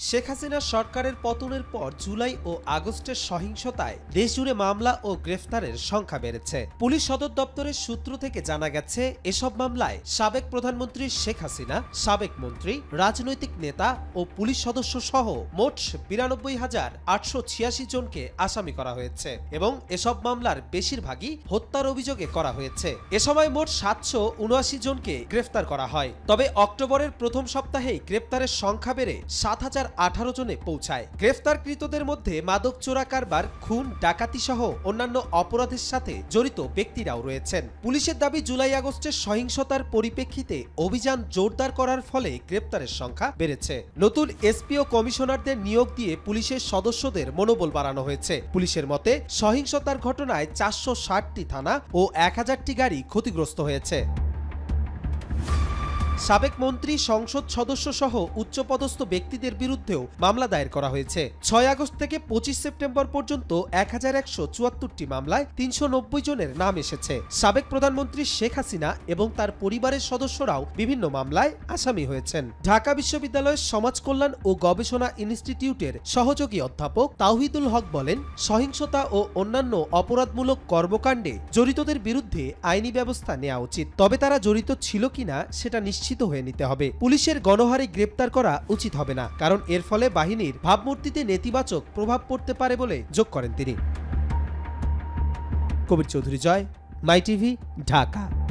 শেখ হাসিনা সরকারের পতনের পর জুলাই ও আগস্টের সহিংসতায় দেশজুড়ে মামলা ও গ্রেফতারের সংখ্যা বেড়েছে। পুলিশ সদর দপ্তরের সূত্র থেকে জানা গেছে, এসব মামলায় সাবেক প্রধানমন্ত্রী শেখ হাসিনা, সাবেক মন্ত্রী, রাজনৈতিক নেতা ও পুলিশ সদস্য সহ মোট ৯২,৮৮৬ জনকে আসামি করা হয়েছে এবং এসব মামলার বেশিরভাগই হত্যার অভিযোগে করা হয়েছে। এ সময় মোট ৭৭৯ জনকে গ্রেফতার করা হয়। তবে অক্টোবরের প্রথম সপ্তাহেই গ্রেফতারের সংখ্যা বেড়ে ৭,০১৮ জনে পৌঁছায়। গ্রেফতারকৃতদের মধ্যে মাদক চোরা কারবার, খুন, ডাকাতি সহ অন্যান্য অপরাধের সাথে জড়িত ব্যক্তিরাও রয়েছেন। পুলিশের দাবি, জুলাই আগস্টের সহিংসতার পরিপ্রেক্ষিতে অভিযান জোরদার করার ফলে গ্রেফতারের সংখ্যা বেড়েছে। নতুন এসপি ও কমিশনারদের নিয়োগ দিয়ে পুলিশের সদস্যদের মনোবল বাড়ানো হয়েছে। পুলিশের মতে, সহিংসতার ঘটনায় ৪৬০টি থানা ও ১,০০০টি গাড়ি ক্ষতিগ্রস্ত হয়েছে। সাবেক মন্ত্রী, সংসদ সদস্য সহ উচ্চপদস্থ ব্যক্তিদের বিরুদ্ধেও মামলা দায়ের করা হয়েছে। ৬ আগস্ট থেকে ২৫ সেপ্টেম্বর পর্যন্ত ১,১৭৪টি মামলায় ৩৯০ জনের নাম এসেছে। সাবেক প্রধানমন্ত্রী শেখ হাসিনা এবং তার পরিবারের সদস্যরাও বিভিন্ন মামলায় আসামি হয়েছেন। ঢাকা বিশ্ববিদ্যালয়ের সমাজ কল্যাণ ও গবেষণা ইনস্টিটিউটের সহযোগী অধ্যাপক তাওহিদুল হক বলেন, সহিংসতা ও অন্যান্য অপরাধমূলক কর্মকাণ্ডে জড়িতদের বিরুদ্ধে আইনি ব্যবস্থা নেওয়া উচিত। তবে তারা জড়িত ছিল কিনা সেটা নিশ্চিত হয়ে নিতে হবে। পুলিশের গণহারে গ্রেপ্তার করা উচিত হবে না, কারণ এর ফলে বাহিনীর ভাবমূর্তিতে নেতিবাচক প্রভাব পড়তে পারে বলে যোগ করেন তিনি। কবির চৌধুরী জয়, মাইটিভি, ঢাকা।